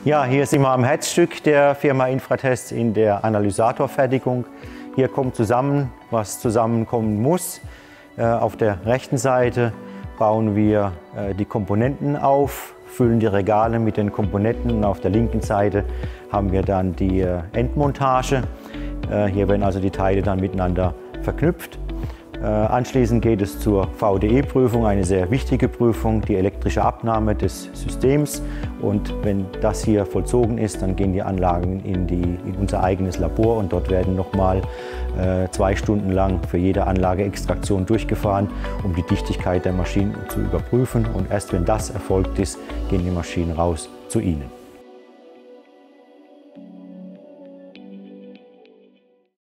Ja, hier sind wir am Herzstück der Firma Infratest in der Analysatorfertigung. Hier kommt zusammen, was zusammenkommen muss. Auf der rechten Seite bauen wir die Komponenten auf, füllen die Regale mit den Komponenten und auf der linken Seite haben wir dann die Endmontage. Hier werden also die Teile dann miteinander verknüpft. Anschließend geht es zur VDE-Prüfung, eine sehr wichtige Prüfung, die elektrische Abnahme des Systems. Und wenn das hier vollzogen ist, dann gehen die Anlagen in unser eigenes Labor und dort werden nochmal 2 Stunden lang für jede Anlage Extraktion durchgefahren, um die Dichtigkeit der Maschinen zu überprüfen. Und erst wenn das erfolgt ist, gehen die Maschinen raus zu Ihnen.